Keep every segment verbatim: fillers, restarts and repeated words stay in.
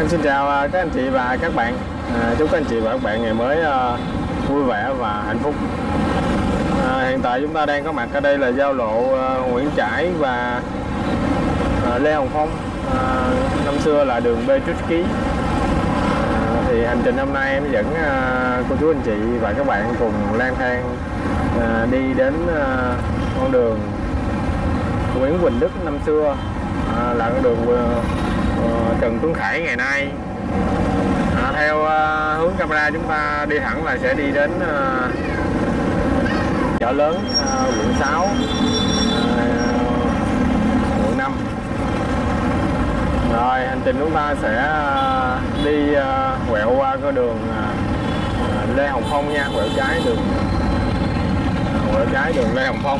Em xin chào các anh chị và các bạn. À, chúc các anh chị và các bạn ngày mới uh, vui vẻ và hạnh phúc. À, hiện tại chúng ta đang có mặt ở đây là giao lộ uh, Nguyễn Trãi và uh, Lê Hồng Phong. À, năm xưa là đường Petrushki. À, thì hành trình hôm nay em dẫn uh, cô chú anh chị và các bạn cùng lang thang uh, đi đến uh, con đường Nguyễn Quỳnh Đức năm xưa, à, là con đường uh, uh, Trần Tuấn Khải ngày nay. À, theo uh, hướng camera chúng ta đi thẳng là sẽ đi đến uh, chợ lớn uh, quận sáu, uh, quận năm. Rồi hành trình chúng ta sẽ uh, đi uh, quẹo qua cái đường uh, Lê Hồng Phong nha, quẹo trái đường uh, quẹo trái đường Lê Hồng Phong.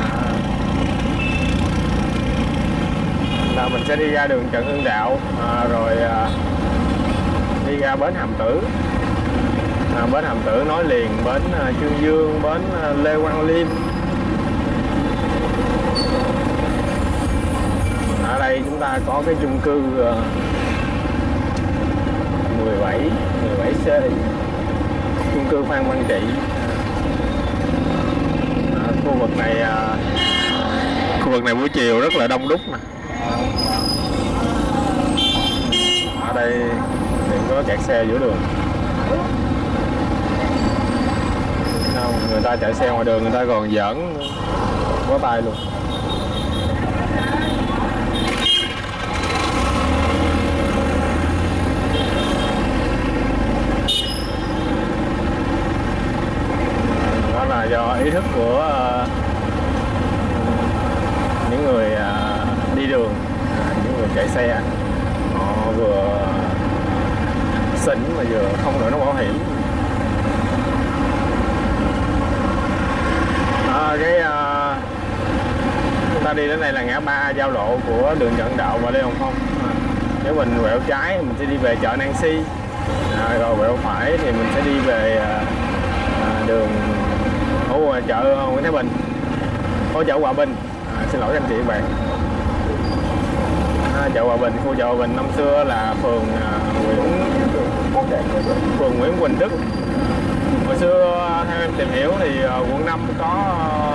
Là mình sẽ đi ra đường Trần Hưng Đạo, à, rồi à, đi ra bến Hàm Tử, à, bến Hàm Tử nối liền bến à, Chương Dương, bến à, Lê Quang Liêm. Ở đây chúng ta có cái chung cư à, mười bảy C, chung cư Phan Văn Trị. À, khu vực này à, khu vực này buổi chiều rất là đông đúc nè. Ở đây đừng có kẹt xe giữa đường. Không, người ta chạy xe ngoài đường người ta còn giỡn bó tay luôn. Đó là do ý thức của uh, những người uh, đi đường, uh, những người chạy xe. Họ vừa xỉn mà vừa không đội nón bảo hiểm. À, cái uh, chúng ta đi đến đây là ngã ba giao lộ của đường Trần Đạo và Lê Hồng Phong. À, nếu mình quẹo trái mình sẽ đi về chợ Nancy, à, rồi quẹo phải thì mình sẽ đi về uh, đường Ủa, chợ Nguyễn Thái Bình, phố chợ Hòa Bình. À, xin lỗi các anh chị và bạn. À, chợ Hòa Bình, khu chợ Hòa Bình năm xưa là phường uh, Nguyễn phường Nguyễn Quỳnh Đức. Hồi xưa theo em tìm hiểu thì uh, quận năm có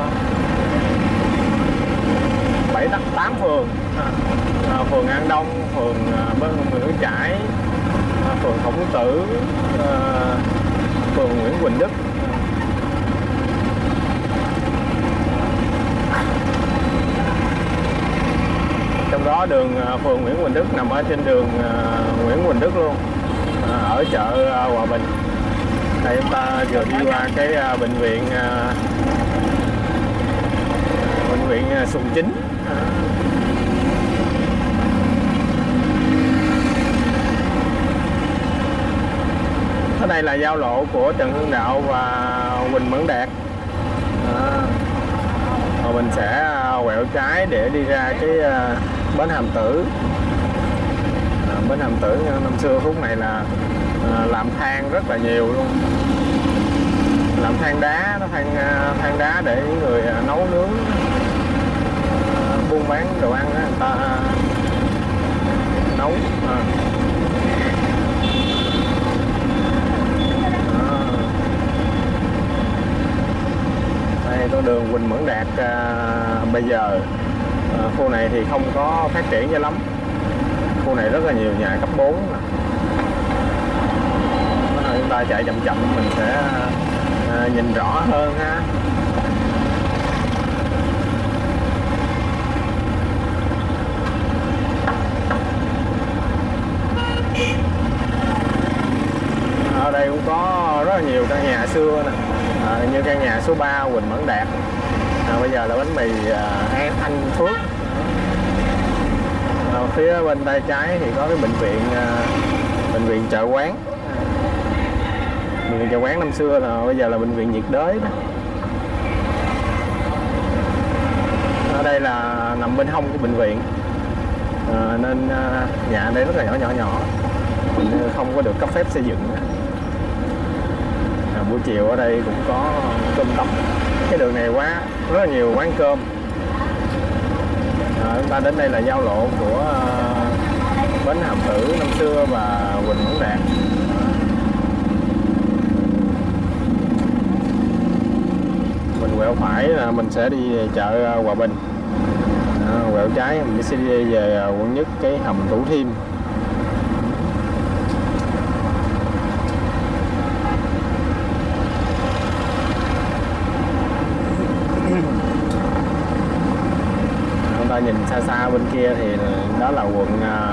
bảy uh, tám phường, uh, phường An Đông, phường uh, bên Nguyễn Trãi, uh, phường Khổng Tử, uh, phường Nguyễn Quỳnh Đức. Trong đó đường phường Nguyễn Quỳnh Đức nằm ở trên đường uh, Nguyễn Quỳnh Đức luôn, uh, ở chợ uh, Hòa Bình. Đây chúng ta vừa đi qua cái uh, bệnh viện uh, bệnh viện uh, Sùng Chính. Ở đây là giao lộ của Trần Hưng Đạo và Huỳnh Mẫn Đạt. Uh, Rồi mình sẽ uh, quẹo trái để đi ra cái uh, bến Hàm Tử. À, bến Hàm Tử năm xưa khúc này là à, làm than rất là nhiều luôn, làm than đá, nó than than đá để những người à, nấu nướng, à, buôn bán đồ ăn đó, người ta à, nấu. À. À. Đây con đường Huỳnh Mẫn Đạt à, bây giờ. À, khu này thì không có phát triển cho lắm. Khu này rất là nhiều nhà cấp bốn. Chúng ta chạy chậm chậm mình sẽ à, nhìn rõ hơn ha. Ở đây cũng có rất là nhiều căn nhà xưa nè, à, như căn nhà số ba Huỳnh Mẫn Đạt. À, bây giờ là bánh mì à, Anh Phước. À, phía bên tay trái thì có cái bệnh viện à, bệnh viện Chợ Quán. Bệnh viện Chợ Quán năm xưa là bây giờ là bệnh viện nhiệt đới đó. Ở đây là nằm bên hông của bệnh viện, à, nên à, nhà ở đây rất là nhỏ nhỏ nhỏ, không có được cấp phép xây dựng. À, buổi chiều ở đây cũng có cơm tấm. Cái đường này quá rất là nhiều quán cơm. À, chúng ta đến đây là giao lộ của uh, bến Hàm Tử năm xưa và Quỳnh Mẫn Đạt. Mình quẹo phải là mình sẽ đi về chợ Hòa Bình. À, quẹo trái mình sẽ đi về quận Nhất, cái hầm Thủ Thiêm. Chúng ta nhìn xa xa bên kia thì đó là quận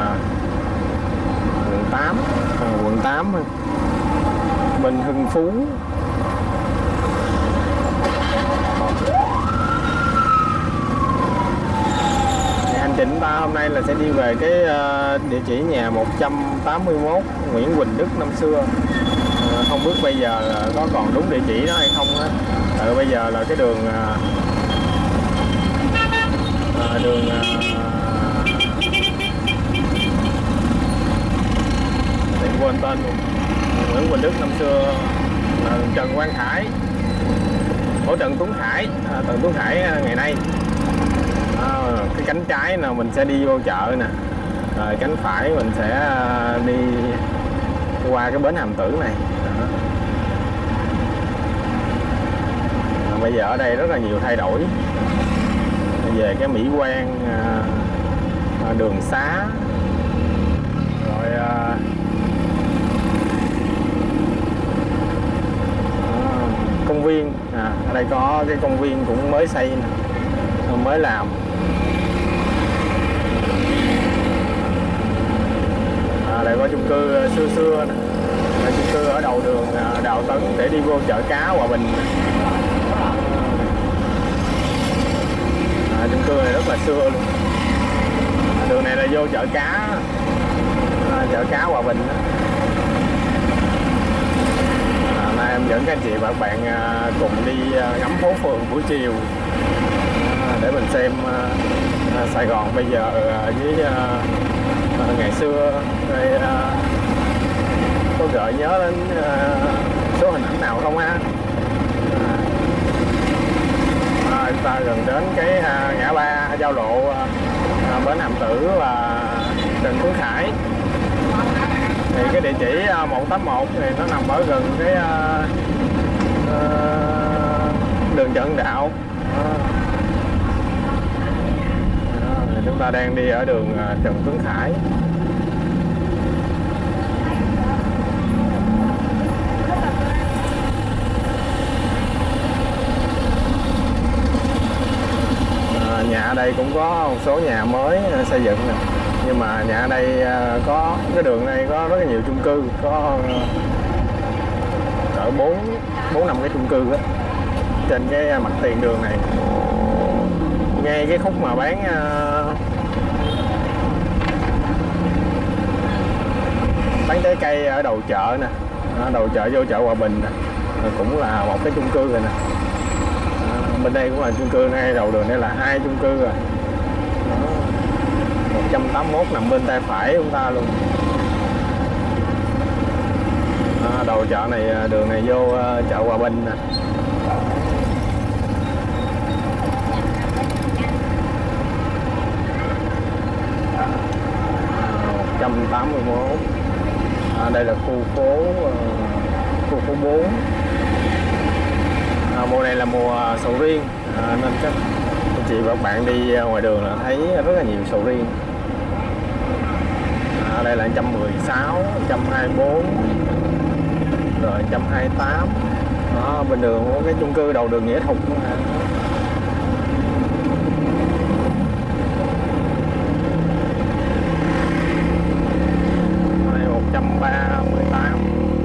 quận tám, quận tám bên Hưng Phú. Hành trình chúng ta hôm nay là sẽ đi về cái địa chỉ nhà một trăm tám mươi mốt Nguyễn Huỳnh Đức năm xưa. Không biết bây giờ là có còn đúng địa chỉ đó hay không á. Tại bây giờ là cái đường đường để quên tên luôn. Nguyễn Huỳnh Đức năm xưa là Trần Quang Khải, của Trần Tuấn Khải, à, Trần Tuấn Khải ngày nay. À, cái cánh trái nào mình sẽ đi vô chợ nè, rồi cánh phải mình sẽ đi qua cái bến Hàm Tử này. Đó. À, bây giờ ở đây rất là nhiều thay đổi về cái mỹ quan, à, đường xá, rồi à, công viên. À, ở đây có cái công viên cũng mới xây nè, mới làm. À, đây có chung cư xưa xưa nè, đây chung cư ở đầu đường Đào Tấn để đi vô chợ cá Hòa Bình. À, chung cư này rất là xưa luôn. À, đường này là vô chợ cá, à, chợ cá Hòa Bình. À, nay em dẫn các anh chị và các bạn à, cùng đi à, ngắm phố phường buổi chiều, à, để mình xem à, à, Sài Gòn bây giờ à, với à, à, ngày xưa. Rồi, à, có gợi nhớ đến à, số hình ảnh nào không ha? À, chúng ta gần đến cái à, ngã ba giao lộ à, bến Hàm Tử và Trần Tuấn Khải. Thì cái địa chỉ à, một tám một thì nó nằm ở gần cái à, à, đường Trần Đạo. À. Đó, chúng ta đang đi ở đường à, Trần Tuấn Khải. Nhà ở đây cũng có một số nhà mới xây dựng nè, nhưng mà nhà ở đây có cái đường này có rất là nhiều chung cư, có cỡ bốn bốn năm cái chung cư đó trên cái mặt tiền đường này. Ngay cái khúc mà bán bán trái cây ở đầu chợ nè, đầu chợ vô chợ Hòa Bình nè, cũng là một cái chung cư rồi nè. Bên đây cũng là chung cư, ngay đầu đường đây là hai chung cư rồi. Đó. một trăm tám mươi mốt nằm bên tay phải của chúng ta luôn. À, đầu chợ này, đường này vô chợ Hòa Bình nè. một trăm tám mươi mốt. À, đây là khu phố khu phố bốn. À, mùa này là mùa sầu riêng, à, nên các anh chị và các bạn đi ngoài đường là thấy rất là nhiều sầu riêng. À, đây là một trăm mười sáu, một trăm hai mươi bốn, rồi một trăm hai mươi tám. Đó, bên đường có cái chung cư đầu đường Nghĩa Thục. Đây một trăm ba mươi tám.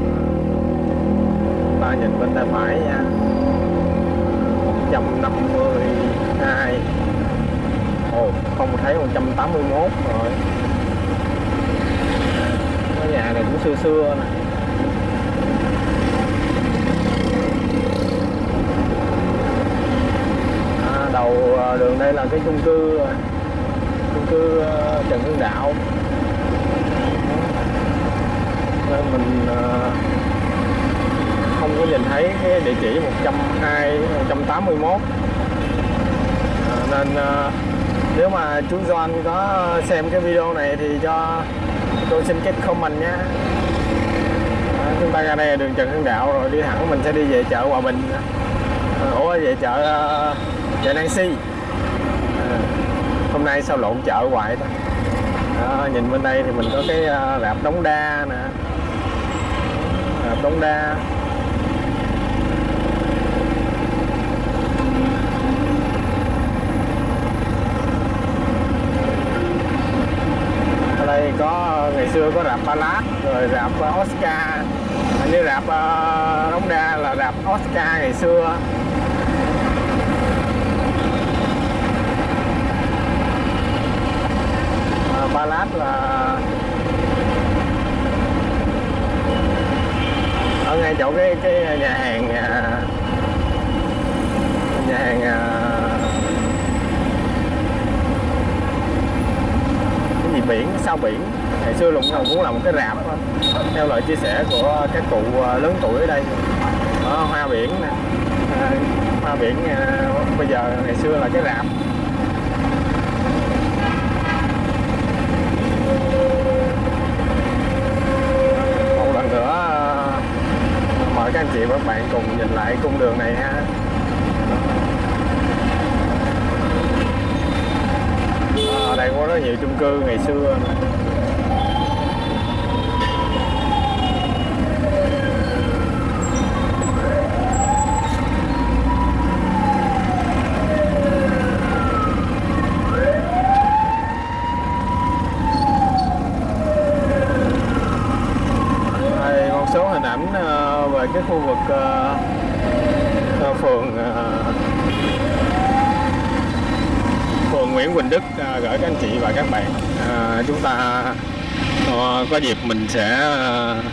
Ta nhìn bên tay phải nha. một trăm năm mươi hai. Ồ, không thấy một trăm tám mươi mốt rồi. Cái nhà này cũng xưa xưa nè. À, đầu đường đây là cái chung cư chung cư Trần Hưng Đạo. Nên mình không có nhìn thấy cái địa chỉ một trăm hai mươi, một trăm tám mươi mốt. À, nên Nếu mà chú John có xem cái video này thì cho tôi xin cái comment nhé. À, chúng ta ra đây là đường Trần Hưng Đạo rồi đi thẳng mình sẽ đi về chợ Hòa Bình. À, ủa về chợ uh, chợ Nancy. À, hôm nay sao lộn chợ hoài ta. À, nhìn bên đây thì mình có cái uh, rạp Đống Đa nè, rạp Đống Đa. Ở đây có ngày xưa có rạp Palace rồi rạp uh, Oscar. Hình như rạp uh, Đống Đa là rạp Oscar ngày xưa. Palace là ở ngay chỗ cái cái nhà hàng nhà hàng cái gì biển sao biển ngày xưa Lũng Thần cũng là một cái rạp thôi, theo lời chia sẻ của các cụ lớn tuổi ở đây. Ở Hoa Biển nè, Hoa Biển bây giờ ngày xưa là cái rạp. Mời các anh chị và các bạn cùng nhìn lại cung đường này ha. Ở đây có rất nhiều chung cư ngày xưa. Số hình ảnh uh, về cái khu vực uh, uh, phường uh, phường Nguyễn Quỳnh Đức uh, gửi các anh chị và các bạn. Uh, chúng ta uh, có dịp mình sẽ uh,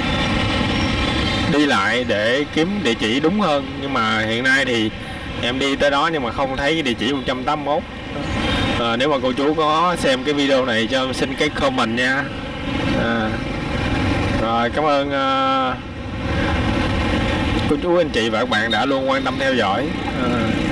đi lại để kiếm địa chỉ đúng hơn, nhưng mà hiện nay thì em đi tới đó nhưng mà không thấy cái địa chỉ một trăm tám mươi mốt. Uh, nếu mà cô chú có xem cái video này cho em xin cái comment nha. Uh, Rồi, cảm ơn uh, cô chú anh chị và các bạn đã luôn quan tâm theo dõi. Uh,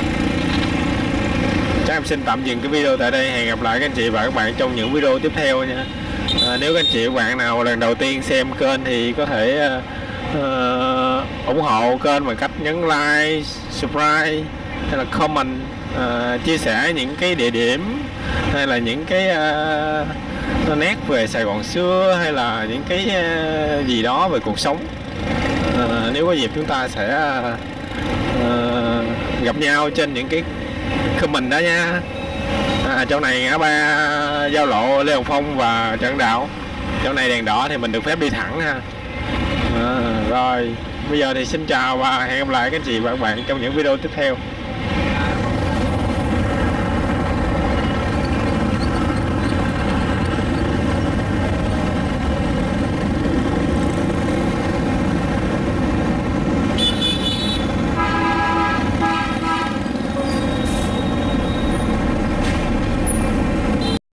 chắc em xin tạm dừng cái video tại đây. Hẹn gặp lại các anh chị và các bạn trong những video tiếp theo nha. Uh, nếu các anh chị và các bạn nào lần đầu tiên xem kênh thì có thể uh, uh, ủng hộ kênh bằng cách nhấn like, subscribe hay là comment, uh, chia sẻ những cái địa điểm hay là những cái uh, nó nét về Sài Gòn xưa hay là những cái gì đó về cuộc sống. À, nếu có dịp chúng ta sẽ à, gặp nhau trên những cái comment đó nha. À, chỗ này ngã ba giao lộ Lê Hồng Phong và Trần Đạo. Chỗ này đèn đỏ thì mình được phép đi thẳng ha. À, rồi bây giờ thì xin chào và hẹn gặp lại các anh chị và các bạn trong những video tiếp theo.